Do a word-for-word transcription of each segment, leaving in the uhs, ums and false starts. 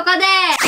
こで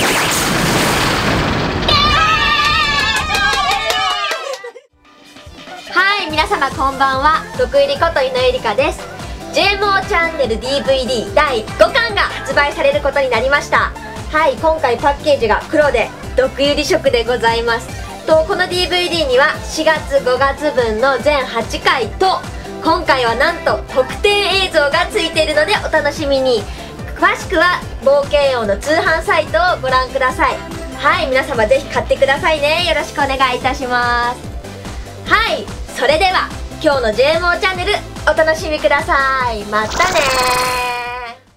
はい、皆様こんばんは。毒入りこと井上理香です。 ジェーエムオー チャンネル ディーブイディー だいごかんが発売されることになりました。はい、今回パッケージが黒で毒入り色でございます。とこの ディーブイディー にはしがつごがつぶんの全はちかいと、今回はなんと特典映像がついているのでお楽しみに。詳しくは冒険王の通販サイトをご覧ください。はい、皆様ぜひ買ってくださいね。よろしくお願いいたします。はい、それでは今日の ジェーエムオー チャンネルお楽しみください。またねー。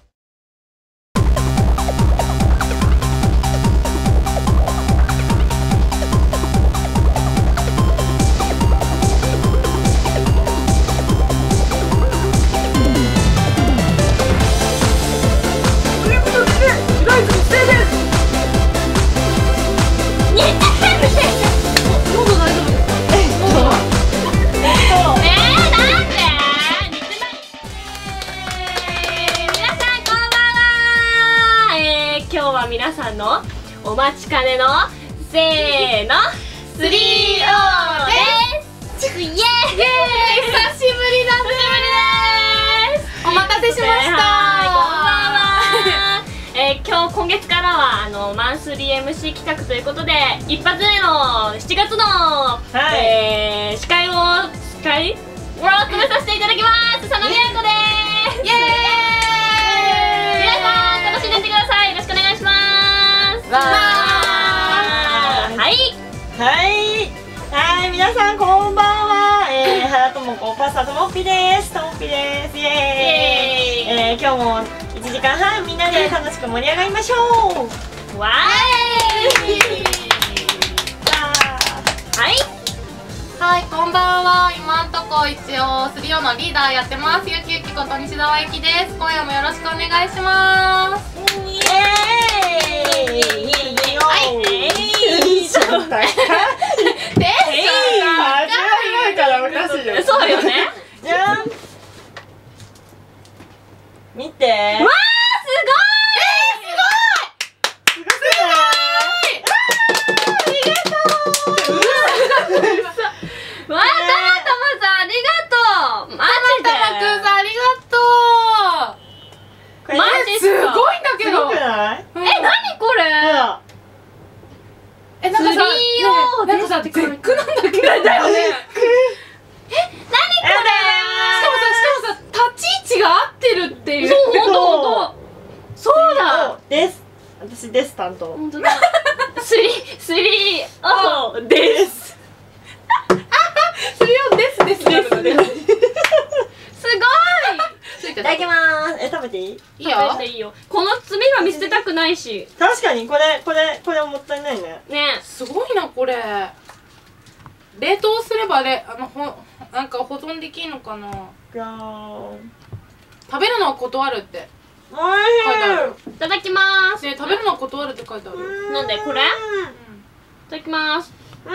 皆さんのお待ちかねのせーの スリーオー です。イエーイ、久しぶりだぜ。お待たせしました。はい、こんばんは。えー、今日今月からはあのマンスリー エムシー 企画ということで、一発目のしちがつの、はい、えー、司会を司会を務めさせていただきます。佐野美和子です。イエーイ、皆さん楽しんでってください。よろしくお願いします。わー、はいはいはい、皆さんこんばんは。えー、原智子パスタともっぴです。ともっぴです。イエーイ。えー、今日もいちじかんはんみんなで楽しく盛り上がりましょう。 わーい。はいはい、こんばんは。今んとこ一応スリオのリーダーやってますゆきゆきこと西澤ゆきです。今夜もよろしくお願いします。 イエーイ。イエーイ。はい。テンション高い。テンション高いからおかしいよ。 そうよね。 じゃん。見て。わー、すごい。 わあ、たまたまさんありがとう。マジで。 たまたまくんさんありがとう。 マジすごいんだけど。 すごくない？ え、なにこれ。 え、なんかさ、なんかさ、絶句なんだけど。だよね。え、なにこれ。 しかもさ、しかもさ、立ち位置が合ってるっていう。 そう、ほんとほんと。そうだ。 です。私です担当。 ほんとだ。スリー、スリー、オーです。 スリオですですです。すごい。 いただきます。え、食べていい？ いいよ。 食べていいよ。この爪は見捨てたくないし。 確かにこれこれこれもったいないね。 ね。 すごいなこれ。冷凍すればれあのほなんか保存できんのかな。 ガーン。 食べるのは断るって。 お書いてある。 いただきます。 ね、食べるのは断るって書いてある。 なんでこれ？いただきます。 うん。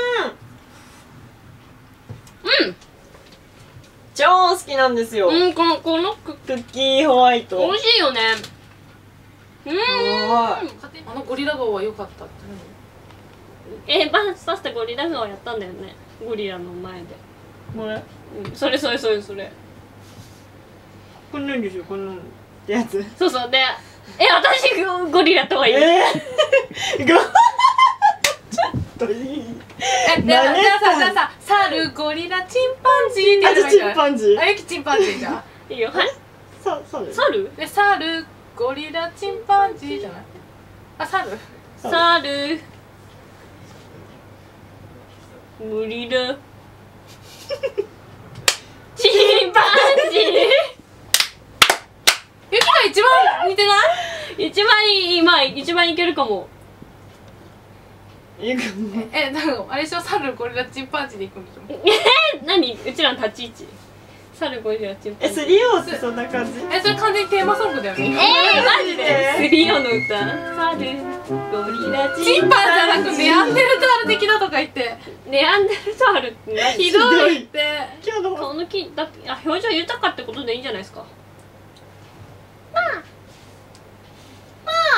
うん。 超好きなんですよ。 うん、このこのクッキーホワイト。 美味しいよね。うん。 あのゴリラ顔は良かったって。 え、バスパスタゴリラ顔やったんだよね。ゴリラの前で。 これ？ うん、それそれそれそれ。 こんなんでしょ、こんなんってやつ。 そうそうで、え、私ゴリラとは言う。 えー、ごちょっといい。 え、じゃあさ、じゃあさ、猿、ゴリラ、チンパンジーって言ってあ、チンパンジー。 あ、ゆきチンパンジーじゃん。 いいよ、はい。 さ、猿？ 猿？ で、猿、ゴリラ、チンパンジーじゃない？あ、猿？ 猿。ゴリラ。チンパンジー。 ゆきが一番似てない？ 一番いい、今一番いけるかも。 え、 え、なんかあれでしょ、猿、ゴリラ、チンパンジーでいくんでしょ。 え、何？うちらの立ち位置。猿ゴリラチンパンえ、 ジー。 スリオってそんな感じ？ え、それ完全にテーマソングだよね。 えー、マジで？スリオの歌。猿ゴリラチンパンジー。 チンパンじゃなくネアンデルタール的だとか言って。 ネアンデルタールって何？ ひどいって。 今日の顔のきだあ表情豊かってことでいいんじゃないですか。まあまあ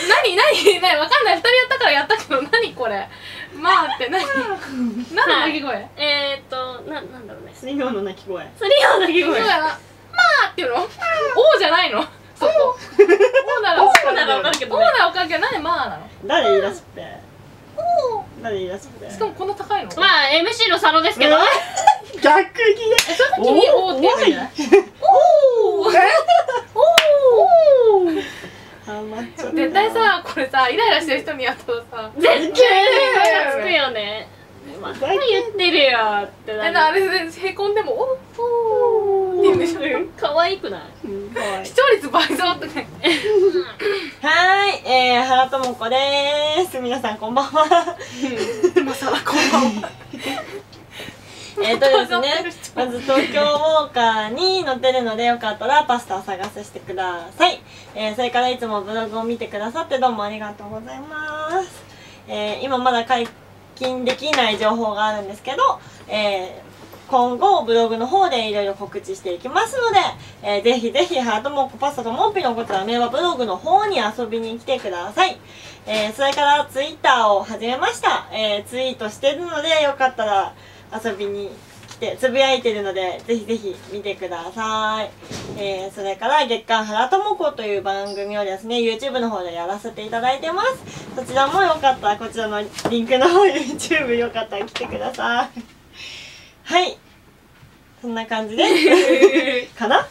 何何何わかんない。二人やったからやったけど、何これ。まあって何。何の鳴き声。 えーっとななんだろうね。 スリオの鳴き声。 スリオの鳴き声。 まあっていうの。おーじゃないの。そこ。おーならわかる。 おーならわかるけどおーならわかるけど、なんでまあなの。 誰言い出しっぺ。誰言い出しっぺ。 しかもこんな高いの。 まあ エムシー の佐野ですけど。 逆切れ。 先におーって言うんじゃない。 おー。 おー。 あ、まっちゃった。 絶対さ、これさ、イライラしてる人にやったらさ。 絶対ムカつくよね。また最言ってるよってなえ、 る。 なあれでへこんでもおおーって言うんでしょ。 可愛くない？ うん、かわいい。 視聴率倍増とか言って。 はーい、えー、原智子でーす。皆さんこんばんは。 今さらこんばんは。 えっとですね、まず東京ウォーカーに載ってるので、よかったらパスタを探してください。えー、それからいつもブログを見てくださってどうもありがとうございます。えー、今まだ解禁できない情報があるんですけど、えー今後ブログの方でいろいろ告知していきますので、えー、ぜひぜひハートモッコパスタとモッピのこちら名はブログの方に遊びに来てください。えー、それからツイッターを始めました。えー、ツイートしてるのでよかったら遊びに来てつぶやいてるのでぜひぜひ見てください。えー、それから月刊原智子という番組をですね YouTube の方でやらせていただいてます。そちらもよかったらこちらのリンクの方 YouTube よかったら来てください。はい、そんな感じでかなはい、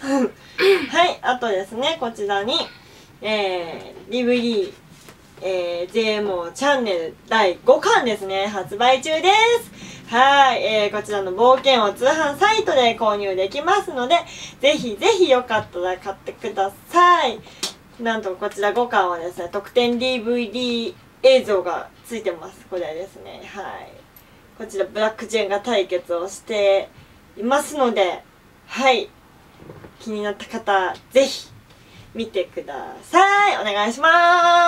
あとですねこちらに、えー、ディーブイディー、えー、ジェイエムオー チャンネルだいごかんですね発売中です。はい、えー、こちらの冒険を通販サイトで購入できますのでぜひぜひよかったら買ってください。なんとこちらごかんはですね特典 ディーブイディー 映像がついてます。これですね、はい、こちらブラックジェンガ対決をしていますので、はい、気になった方ぜひ見てください。お願いします。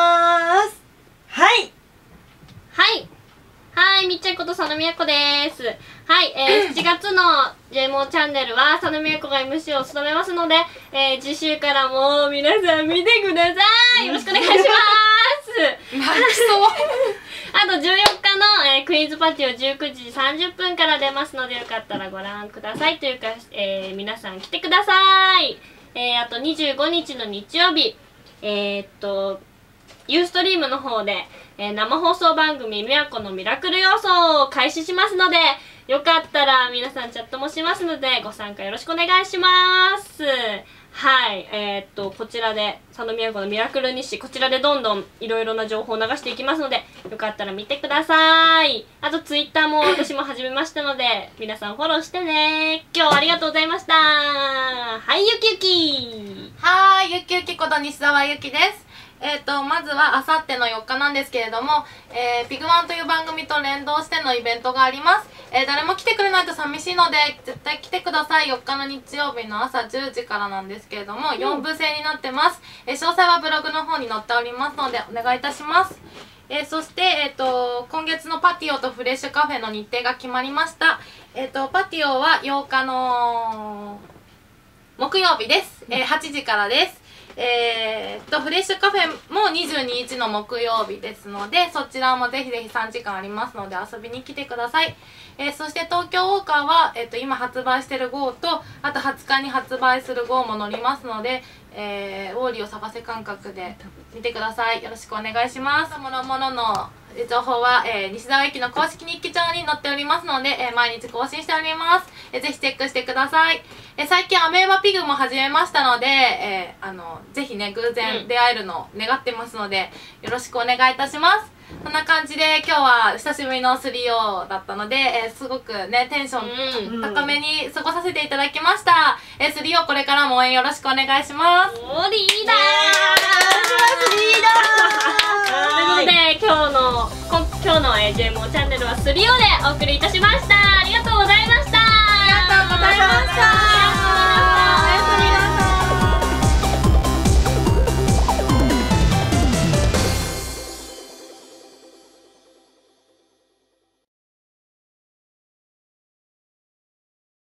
はいはいはいみっちゃんこと佐野美也子です。はい、えー、しちがつの ジェイエムオー チャンネルは佐野美也子が エムシー を務めますので、えー、次週からも皆さん見てください。よろしくお願いします。 泣きそう。 あとじゅうよっかの、えー、クイーンズパティをじゅうくじさんじゅっぷんから出ますのでよかったらご覧くださいというか、えー、皆さん来てください。えー、あとにじゅうごにちの日曜日えー、っとユーストリームの方で、えー、生放送番組「みやこのミラクル要素」を開始しますのでよかったら皆さんチャットもしますのでご参加よろしくお願いします。はい、えー、っとこちらで佐野都のミラクル日誌こちらでどんどんいろいろな情報を流していきますのでよかったら見てください。あとツイッターも私も始めましたので皆さんフォローしてね。今日はありがとうございました。はいゆきゆきはーい、ゆきゆきこと西澤ゆきです。えー、とまずはあさってのよっかなんですけれども、えー、ピグワンという番組と連動してのイベントがあります。えー、誰も来てくれないと寂しいので絶対来てください。よっかの日曜日の朝じゅうじからなんですけれども、うん、よんぶ制になってます。えー、詳細はブログの方に載っておりますのでお願いいたします。えー、そして、えー、と今月のパティオとフレッシュカフェの日程が決まりました。えー、とパティオはようかの木曜日です。えー、はちじからです。えー、とフレッシュカフェもにじゅうににちの木曜日ですのでそちらもぜひぜひさんじかんありますので遊びに来てください。えー、そして東京ウォーカーは、えー、と今発売してる号とあとはつかに発売する号も載りますので、えー、ウォーリーを探せ感覚で見てください。よろしくお願いします。もろもろの情報は、えー、西澤駅の公式日記帳に載っておりますので、えー、毎日更新しております。えー、ぜひチェックしてください。えー、最近アメーバピグも始めましたので、えー、あのぜひね偶然出会えるのを願ってますので、よろしくお願いいたします。こんな感じで今日は久しぶりの スリーオー だったので、えー、すごくねテンション高めに過ごさせていただきました。えー、スリーオー これからも応援よろしくお願いします。 おリーダーリーダーということで今日の今日の ジェイエムオー チャンネルはスリーオーでお送りいたしました。